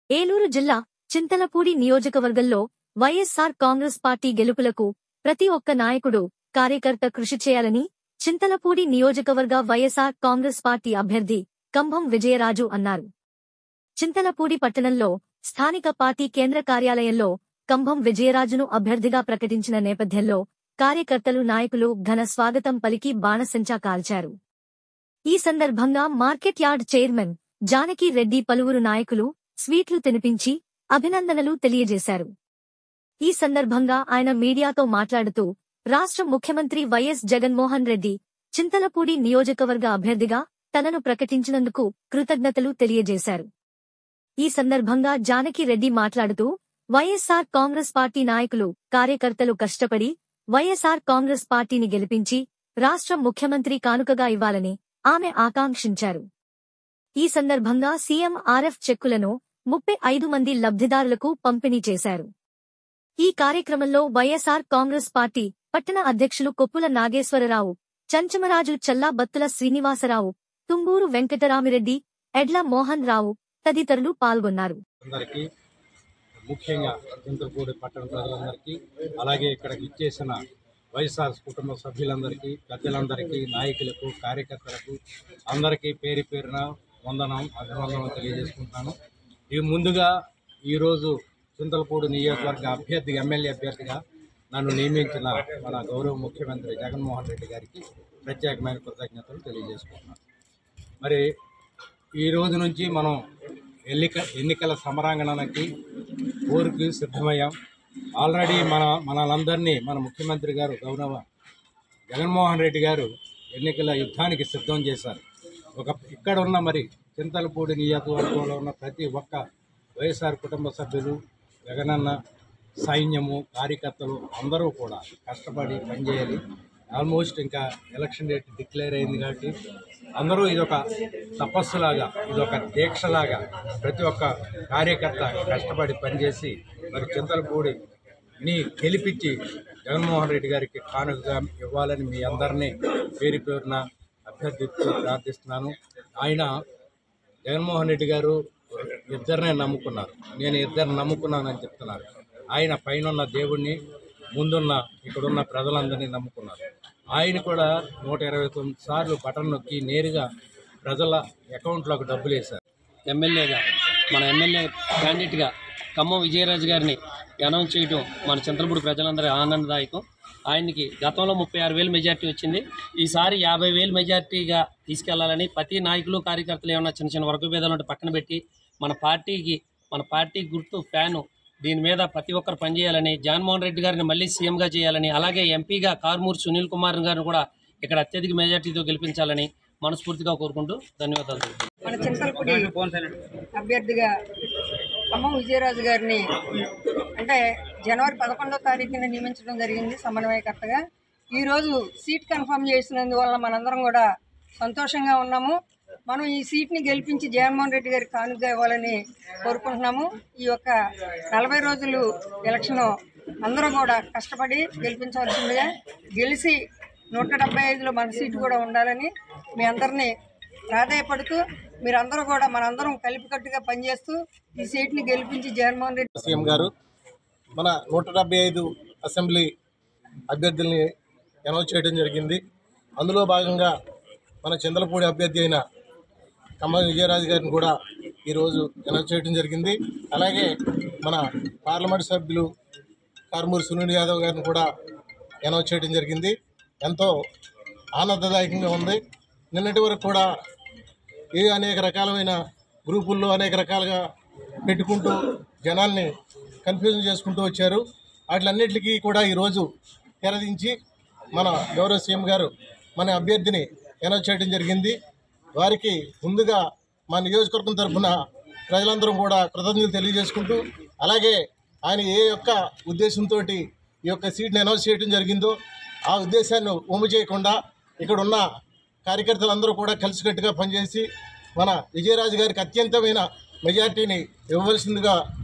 ఏలూరు జిల్లా చింతలపూడి నియోజకవర్గంలో వైఎస్సార్ కాంగ్రెస్ పార్టీ గెలుపులకు ప్రతి ఒక్క నాయకుడు, కార్యకర్త కృషి చేయాలని చింతలపూడి నియోజకవర్గ వైఎస్సార్ కాంగ్రెస్ పార్టీ అభ్యర్థి కంభం విజయరాజు అన్నారు. చింతలపూడి పట్టణంలో స్థానిక పార్టీ కేంద్ర కార్యాలయంలో కంభం విజయరాజును అభ్యర్థిగా ప్రకటించిన నేపథ్యంలో కార్యకర్తలు, నాయకులు ఘన స్వాగతం పలికి బాణసంచా కాల్చారు. ఈ సందర్భంగా market yard chairman Janaki Reddy పలువురు నాయకులు స్వీట్లు తినిపించి అభినందనలు తెలియజేశారు. ఈ సందర్భంగా ఆయన మీడియాతో మాట్లాడుతూ రాష్ట్ర ముఖ్యమంత్రి వైఎస్ జగన్మోహన్ రెడ్డి చింతలపూడి నియోజకవర్గ అభ్యర్థిగా తనను ప్రకటించినందుకు కృతజ్ఞతలు తెలియజేశారు. ఈ సందర్భంగా జానకి రెడ్డి మాట్లాడుతూ వైఎస్సార్ కాంగ్రెస్ పార్టీ నాయకులు, కార్యకర్తలు కష్టపడి వైఎస్సార్ కాంగ్రెస్ పార్టీని గెలిపించి రాష్ట్ర ముఖ్యమంత్రి కానుకగా ఇవ్వాలని ఆమె ఆకాంక్షించారు. ఈ సందర్భంగా సీఎం ఆర్ఎఫ్ చెక్కులను 35 మంది లబ్ధిదారులకు పంపిణీ చేశారు. ఈ కార్యక్రమంలో వైఎస్సార్ కాంగ్రెస్ పార్టీ పట్టణ అధ్యక్షులు కొప్పుల నాగేశ్వరరావు, చంచమరాజు, చల్లా బత్తుల శ్రీనివాసరావు, తుంబూరు వెంకటరామిరెడ్డి, ఎడ్ల మోహన్ రావు తదితరులు పాల్గొన్నారు. ముఖ్యంగా చింతలపూడి పట్టణ ప్రజలందరికీ, అలాగే ఇక్కడికి ఇచ్చేసిన వైఎస్ఆర్ కుటుంబ సభ్యులందరికీ, పెద్దలందరికీ, నాయకులకు, కార్యకర్తలకు అందరికీ పేరు పేరున అభినందనం తెలియజేసుకుంటున్నాను. ఇవి ముందుగా ఈరోజు చింతలపూడి నియోజకవర్గ ఎమ్మెల్యే అభ్యర్థిగా నన్ను నియమించిన మన గౌరవ ముఖ్యమంత్రి జగన్మోహన్ రెడ్డి గారికి ప్రత్యేకమైన కృతజ్ఞతలు తెలియజేసుకుంటున్నాను. మరి ఈ రోజు నుంచి మనం ఎన్నికల సమరాంగణానికి ఊరికి సిద్ధమయ్యాం. ఆల్రెడీ మనలందరినీ మన ముఖ్యమంత్రి గారు గౌరవ జగన్మోహన్ రెడ్డి గారు ఎన్నికల యుద్ధానికి సిద్ధం చేశారు. ఇక్కడ ఉన్న మరి చింతలపూడి నియోజకవర్గంలో ఉన్న ప్రతి ఒక్క వైఎస్ఆర్ కుటుంబ సభ్యులు, జగనన్న సైన్యము, కార్యకర్తలు అందరూ కూడా కష్టపడి పనిచేయాలి. ఆల్మోస్ట్ ఇంకా ఎలక్షన్ డేట్ డిక్లేర్ అయింది కాబట్టి అందరూ ఇదొక తపస్సులాగా, ఇదొక దీక్షలాగా ప్రతి ఒక్క కార్యకర్త కష్టపడి పనిచేసి మరి చింతలపూడిని గెలిపించి జగన్మోహన్ రెడ్డి గారికి కానుకగా ఇవ్వాలని మీ అందరినీ పేరు పేరున అభ్యర్థిస్తూ ప్రార్థిస్తున్నాను. ఆయన జగన్మోహన్ రెడ్డి గారు ఇద్దరినే నమ్ముకున్నారు. నేను ఇద్దరిని నమ్ముకున్నానని చెప్తున్నారు. ఆయన పైన దేవుణ్ణి, ముందున్న ఇక్కడున్న ప్రజలందరినీ నమ్ముకున్నారు. ఆయన కూడా 129 సార్లు బటన్ నొక్కి నేరుగా ప్రజల అకౌంట్లోకి డబ్బులు వేశారు. ఎమ్మెల్యేగా మన ఎమ్మెల్యే క్యాండిడేట్గా ఖమ్మం విజయరాజు గారిని అనౌన్స్ చేయడం మన చింతలపూడి ప్రజలందరి ఆనందదాయకం. ఆయనకి గతంలో 36,000 మెజార్టీ వచ్చింది. ఈసారి 50,000 మెజార్టీగా తీసుకెళ్లాలని ప్రతి నాయకులు, కార్యకర్తలు ఏమన్నా చిన్న చిన్న వర్గభేదాలు ఉంటే పక్కన పెట్టి మన పార్టీ గుర్తు ఫ్యాను దీని మీద ప్రతి ఒక్కరు పనిచేయాలని, జగన్మోహన్ రెడ్డి గారిని మళ్ళీ సీఎంగా చేయాలని, అలాగే ఎంపీగా కారుమూరి సునీల్ కుమార్ గారిని కూడా ఇక్కడ అత్యధిక మెజార్టీతో గెలిపించాలని మనస్ఫూర్తిగా కోరుకుంటూ ధన్యవాదాలు. మన చింతలపూడి అభ్యర్థిగా ఖమ్మం విజయరాజు గారిని అంటే జనవరి 11వ తారీఖున నియమించడం జరిగింది సమన్వయకర్తగా. ఈరోజు సీట్ కన్ఫర్మ్ చేసినందువల్ల మనందరం కూడా సంతోషంగా ఉన్నాము. మనం ఈ సీట్ని గెలిపించి జగన్మోహన్ రెడ్డి గారికి కానుకగా ఇవ్వాలని కోరుకుంటున్నాము. ఈ యొక్క 40 రోజులు ఎలక్షన్ అందరూ కూడా కష్టపడి గెలిపించవలసిందిగా, గెలిచి 175లో మన సీటు కూడా ఉండాలని మీ అందరినీ ప్రాధాయపడుతూ మీరందరూ కూడా మనందరం కలిపికట్టుగా పనిచేస్తూ ఈ సీట్ని గెలిపించి జగన్మోహన్ రెడ్డి సీఎం గారు మన 175 అసెంబ్లీ అభ్యర్థుల్ని అనౌన్స్ చేయడం జరిగింది. అందులో భాగంగా మన చింతలపూడి అభ్యర్థి అయిన ఖమ్మం విజయరాజు గారిని కూడా ఈరోజు అనౌన్స్ చేయడం జరిగింది. అలాగే మన పార్లమెంట్ సభ్యులు కారుమూరి సునీల్ యాదవ్ గారిని కూడా అనౌన్స్ చేయడం జరిగింది. ఎంతో ఆనందదాయకంగా ఉంది. నిన్నటి వరకు కూడా అనేక రకాలమైన గ్రూపుల్లో అనేక రకాలుగా పెట్టుకుంటూ జనాల్ని కన్ఫ్యూజన్ చేసుకుంటూ వచ్చారు. వాటిలన్నిటికీ కూడా ఈరోజు తెరదించి మన గౌరవ సీఎం గారు మన అభ్యర్థిని అనౌన్స్ చేయడం జరిగింది. వారికి ముందుగా మా నియోజకవర్గం తరఫున ప్రజలందరం కూడా కృతజ్ఞతలు తెలియజేసుకుంటూ, అలాగే ఆయన ఏ యొక్క ఉద్దేశంతో ఈ యొక్క సీట్ని అనౌన్స్ చేయడం జరిగిందో ఆ ఉద్దేశాన్ని ఒమ్ము చేయకుండా ఇక్కడున్న కార్యకర్తలందరూ కూడా కలిసికట్టుగా పనిచేసి మన విజయరాజు గారికి అత్యంతమైన మెజార్టీని ఇవ్వవలసిందిగా